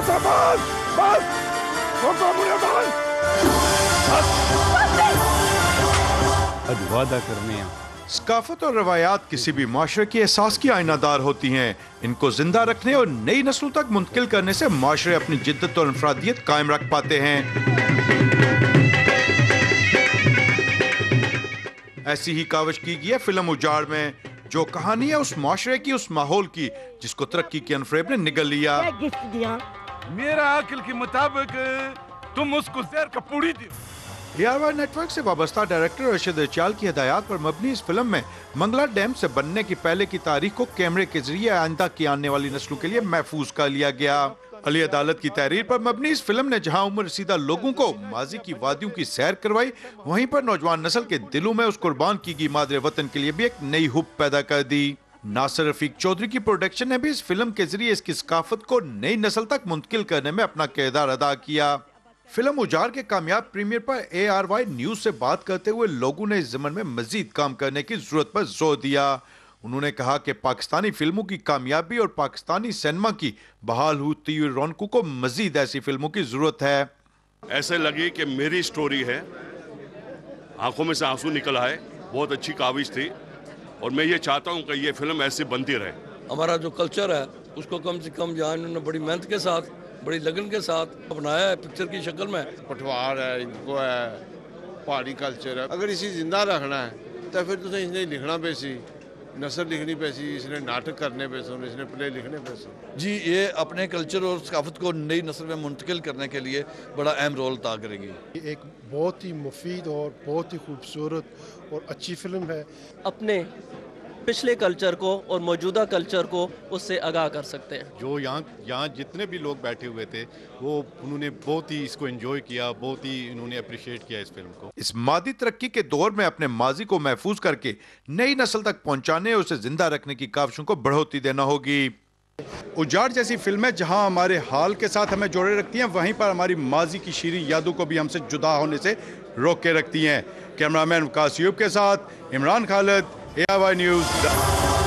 बस बस बस, रोको मुझे, बस। आज वादा करने हैं। सकाफत और रवायात किसी भी माशरे की एहसास की आईनादार होती हैं। इनको जिंदा रखने और नई नस्लों तक मुंतकिल करने से माशरे अपनी जिद्दत और इंफरादियत कायम रख पाते हैं। ऐसी ही काविश की गई है फिल्म उजाड़ में, जो कहानी है उस माशरे की, उस माहौल की जिसको तरक्की के अनफरेब ने निगल लिया। मेरा अकल के मुताबिक तुम उसको जहर का पूड़ी दी। ARY नेटवर्क से वाबस्ता डायरेक्टर अरशद रचाल की हिदायत पर मबनी इस फिल्म में मंगला डैम से बनने की पहले की तारीख को कैमरे के जरिए आइंदा की आने वाली नस्लों के लिए महफूज कर लिया गया। अली अदालत की तहरीर पर मबनी इस फिल्म ने जहां उम्र रसीदा लोगों को माजी की वादियों की सैर करवाई, वहीं पर नौजवान नस्ल के दिलों में उस कुर्बान की गई मादरे वतन के लिए भी एक नई हुब पैदा कर दी। नासिर रफीक चौधरी की प्रोडक्शन ने भी इस फिल्म के जरिए इसकी सकाफत को नई नस्ल तक मुंतकिल करने में अपना किरदार अदा किया। फिल्म उजाड़ के कामयाब प्रीमियर पर ARY न्यूज से बात करते हुए लोगों ने इस ज़मन में मजीद काम करने की जरूरत पर जोर दिया। उन्होंने कहा कि पाकिस्तानी फिल्मों की कामयाबी और पाकिस्तानी सिनेमा की बहाल होती हुई रौनकों को मजीद ऐसी फिल्मों की जरूरत है। ऐसे लगे कि मेरी स्टोरी है, आंखों में से आंसू निकल आए, बहुत अच्छी काविश थी और मैं ये चाहता हूँ कि ये फिल्म ऐसे बनती रहे। हमारा जो कल्चर है उसको कम से कम जहाँ इन्होंने बड़ी मेहनत के साथ, बड़ी लगन के साथ अपनाया है पिक्चर की शक्ल में। पटवार है, इनको है, पहाड़ी कल्चर है, अगर इसी जिंदा रखना है तो फिर तुझे इसने लिखना पैसी, नसर लिखनी पैसी, इसने नाटक करने पैसे, इसने प्ले लिखने पैसे। जी, ये अपने कल्चर और सकाफत को नई नस्ल में मुंतकिल करने के लिए बड़ा अहम रोल अदा करेगी। एक बहुत ही मुफीद और बहुत ही खूबसूरत और अच्छी फिल्म है। अपने पिछले कल्चर को और मौजूदा कल्चर को उससे आगाह कर सकते हैं। जो यहाँ जितने भी लोग बैठे हुए थे वो उन्होंने बहुत ही इसको एंजॉय किया, बहुत ही इन्होंने अप्रिशिएट किया इस फिल्म को। इस मादी तरक्की के दौर में अपने माजी को महफूज करके नई नस्ल तक पहुंचाने और उसे जिंदा रखने की काविशों को बढ़ोतरी देना होगी। उजाड़ जैसी फिल्में जहां हमारे हाल के साथ हमें जोड़े रखती हैं, वहीं पर हमारी माजी की शीरीं यादों को भी हमसे जुदा होने से रोक के रखती हैं। कैमरामैन वकास यूब के साथ इमरान, खालिद, ARY न्यूज़।